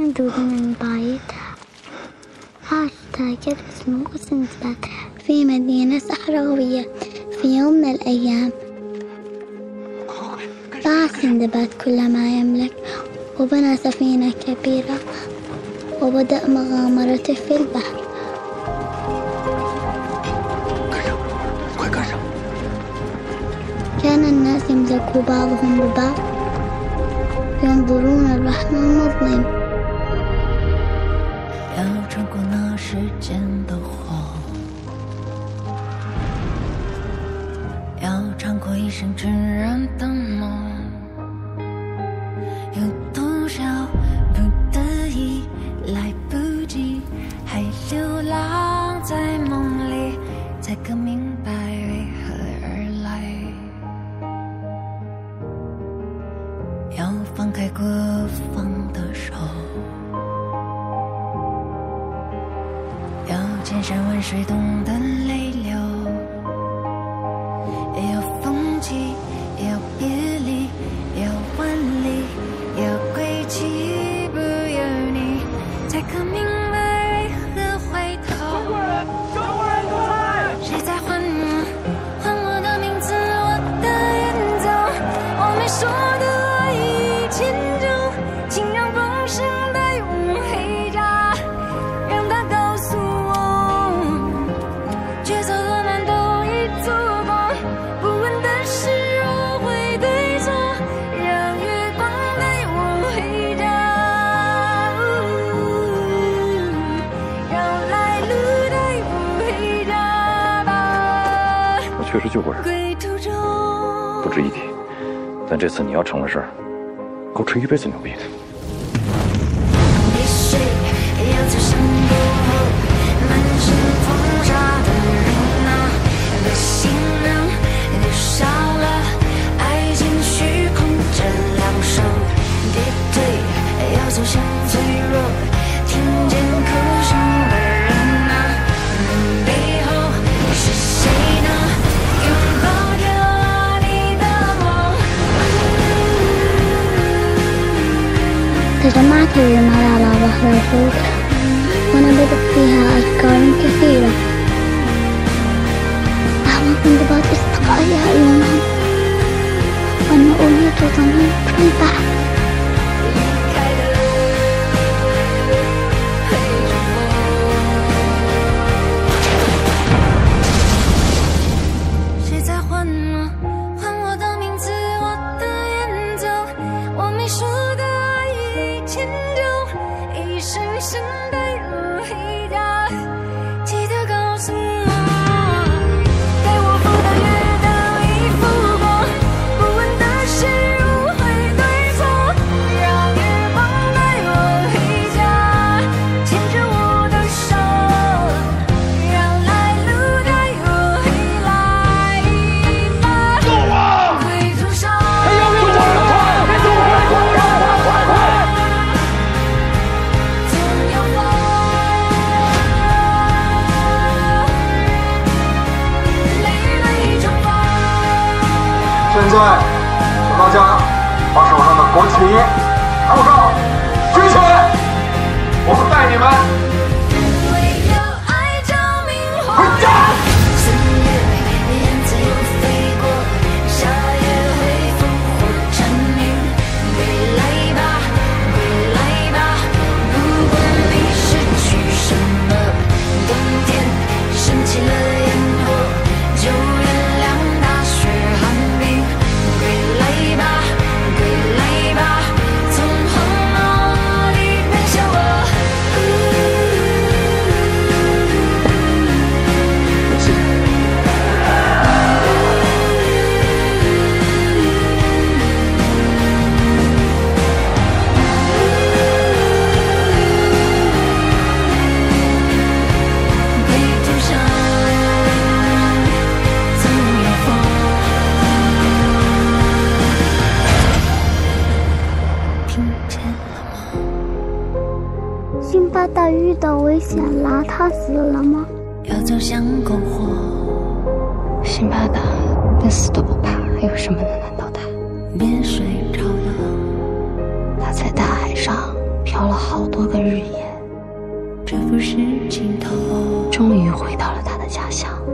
من دود من بعيد. عاش تاجر اسمه سندباد في مدينة صحراوية. في يوم من الأيام باع سندباد كل ما يملك وبنى سفينة كبيرة وبدأ مغامرته في البحر. كان الناس يمزقوا بعضهم ببعض ينظرون البحر المظلم. 要穿过那时间的河，要穿过一生炙热的梦，有多少不得已来不及，还流浪在梦里，才更明白为何而来。要放开过放的手，要千山万水懂得泪流，要风起，要别离，要万里，要归期，不由你，才可明白为何回头。中国人出来！谁在唤我？唤我的名字，我的远走，我没说的爱已牵住，请让风声带我回家，让它告诉我，抉择多难都已错过，不问的是我会对错，让月光带我回家，让来路带我回家吧。 我确实救过人，不值一提。但这次你要成了事儿，够吹一辈子牛逼的。 泪水要走向过后，满身风沙的人啊，的心啊，都少了爱情虚空这两手，跌退要走向脆弱，听见哭声的人啊，背后是谁呢？拥抱着你的梦。 تجمعت الرمال على ظهر الحوت ونبضت فيها أفكار كثيرة. أعماق انضباط استقائها يوما وأن أريد ظنين في البحر. 谁在唤我？唤我的名字，我的远走，我没说的爱已牵住，一声声带我回家，记得告诉我，该我付的约都已付过，不问的是误会对错，让月光带我回家，牵着我的手，让来路带我回来吧。归途上，总有风，泪泪中放。 现在，请大家把手上的国旗、口哨举起来，我们带你们唯有爱证明回花。 家。 四月燕子又飞过，夏夜会烽火蝉鸣。归来吧，归来吧，不管你失去什么。冬天升起了烟火，就原谅大雪寒冰。归来吧，归来吧，从荒漠里奔向我。归途上，总有风。听见了吗？ 辛巴达遇到危险了，他死了吗？ 要走向篝火， 辛巴达连死都不怕，还有什么能难倒他？ 别睡着了， 他在大海上漂了好多个日夜， 这不是尽头， 终于回到了他的家乡。